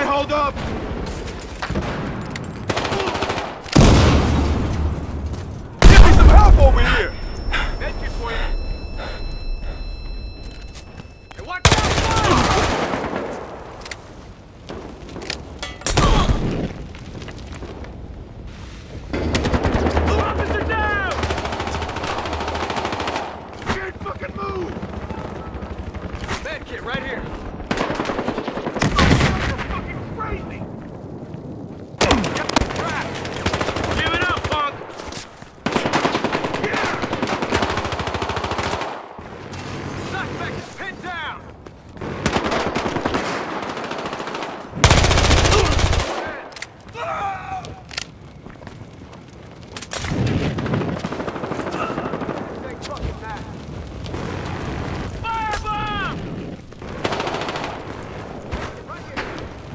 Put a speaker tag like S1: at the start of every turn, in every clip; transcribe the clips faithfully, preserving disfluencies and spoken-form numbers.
S1: might hold up. Give me some help over here.
S2: Medkit for you. Hey, watch out! Officer down!
S1: Can't fucking move.
S2: Medkit right here.
S1: You're fucking crazy.
S2: Give it up, punk! Suspect is pinned down! Take fucking that. Firebomb! Right here.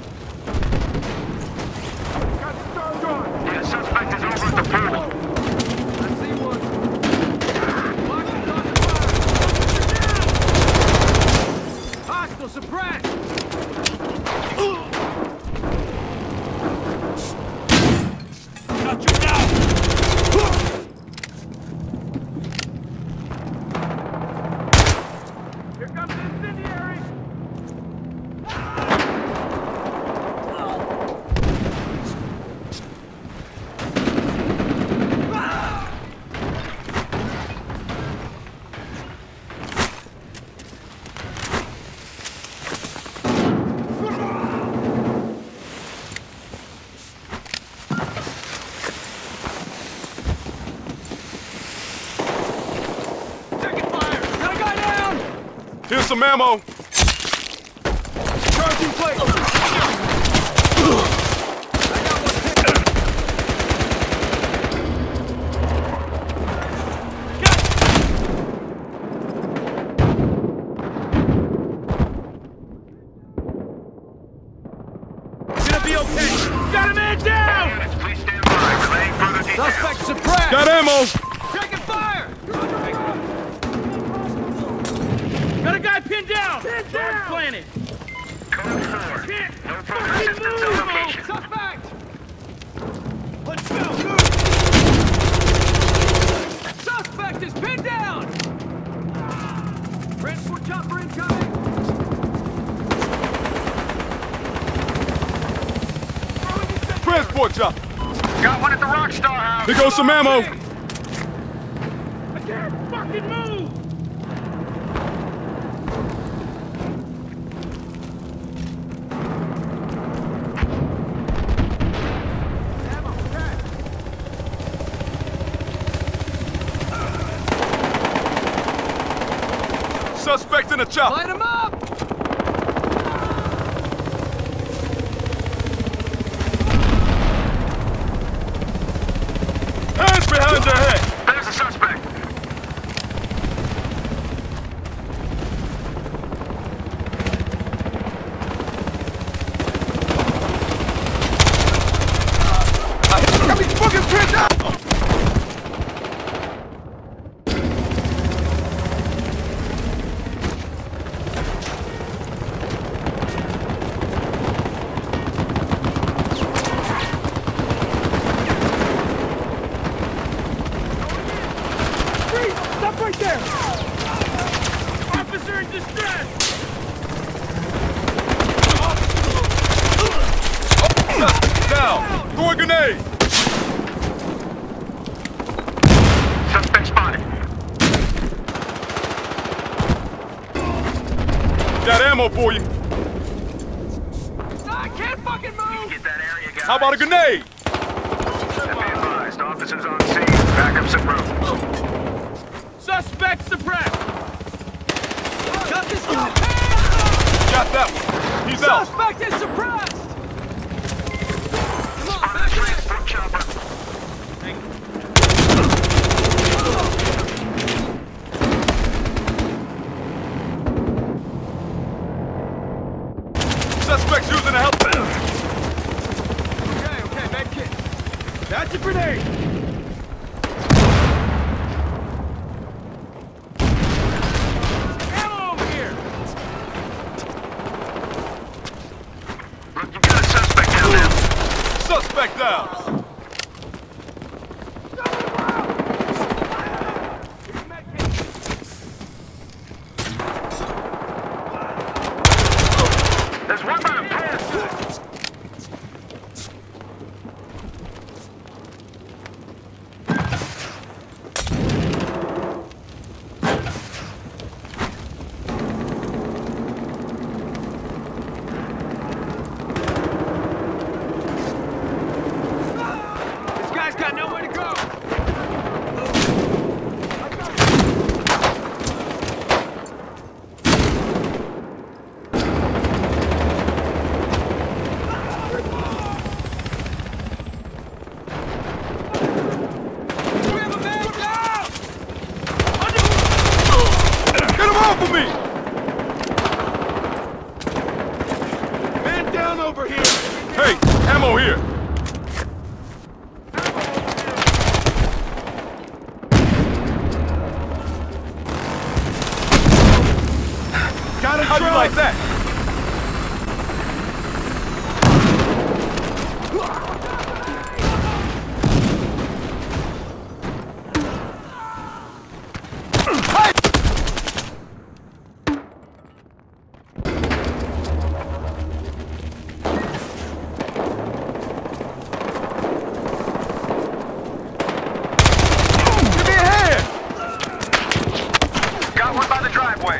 S1: Got the stars on.
S3: The suspect is over at the pool.
S2: I see one. Watch it on the fire. Hostile suppressed.
S1: Got you down.
S2: Here comes the incendiary. Taking fire. Got a guy down.
S1: Here's some ammo. Charging plate.
S2: Gonna be okay. Got a man down.
S3: Units, please stand by. Relaying further details.
S2: Suspect suppressed.
S1: Got ammo.
S2: Taking fire. Got a guy pinned down. Pinned down. Planted.
S3: Code four.
S2: Can't
S3: No further
S2: fucking
S3: assistance on
S2: move.
S3: location.
S2: Suspect.
S1: Let's go.
S2: Suspect is pinned down. Transport chopper incoming.
S1: Transport chopper.
S3: Got one at the Rockstar House.
S1: Here goes some ammo.
S2: I can't fucking move. Ammo, okay.
S1: Suspect in a chopper.
S2: Light him up.
S1: Hands behind your head.
S3: There's the suspect.
S1: Got me fucking pinned down. Stop right there.
S2: Officer in distress.
S1: Down. Throw a grenade.
S3: Suspect spotted.
S1: Got ammo for you.
S2: I can't fucking move.
S3: Get that area, guys.
S1: How about a grenade?
S3: Be advised, officers on scene. Backups en route.
S2: Suspect suppressed. Got this guy.
S1: Got that one. He's out.
S2: Suspect is suppressed. Come on,
S3: Spotted a
S2: back here.
S3: transport chopper.
S1: Suspect's using a help.
S2: Okay, okay, medkit.
S1: That's a grenade.
S2: Ammo over here.
S3: Look, you got a
S1: Hostiles!
S3: There's one by the pass.
S2: This guy's got nowhere to go. We have a man down!
S1: Get him off of me!
S2: Man down over here!
S1: Hey, ammo here!
S2: Got a
S1: How do you like that? Give me a hand!
S3: Got one by the driveway.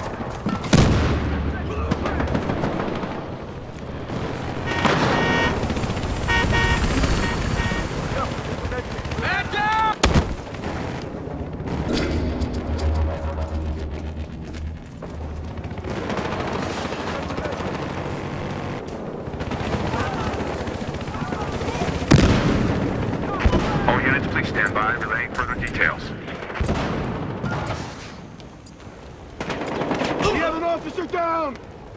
S2: Man down!
S3: All units, please stand by, relaying further details.
S2: We have an officer down!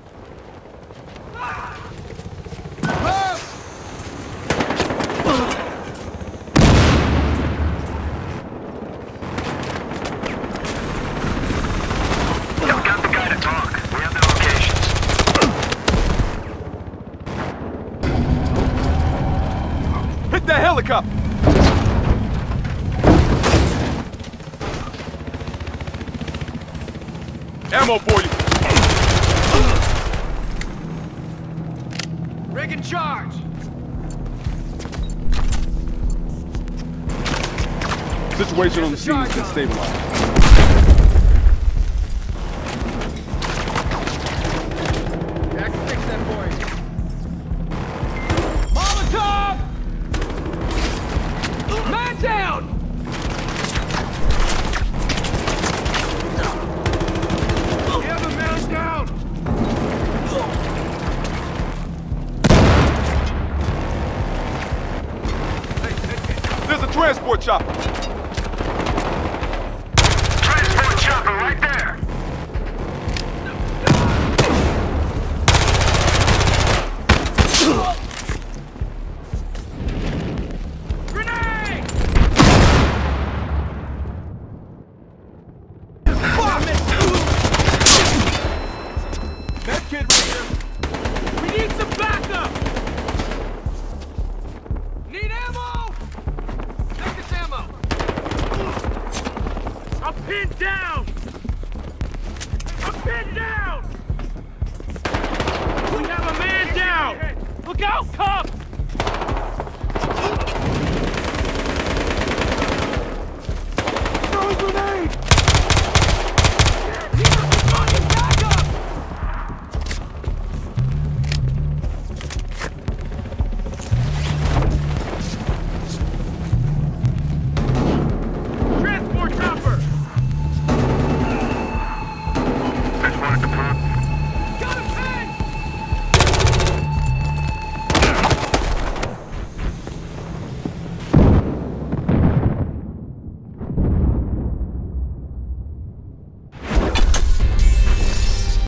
S3: Y'all got the guy to talk. We have the locations.
S1: Hit that helicopter! Ammo for you!
S2: Rig in charge!
S1: Situation on the scene has been stabilized.
S2: I can fix that for you. Molotov! Man down! We have a man down!
S1: There's a transport chopper!
S3: Transport chopper right there.
S2: Grenade! Med kit right here. We need some backup! Need ammo! Take this ammo! I'm pinned down! I'm pinned down! We have a man down! Look out, cop! Throw a grenade!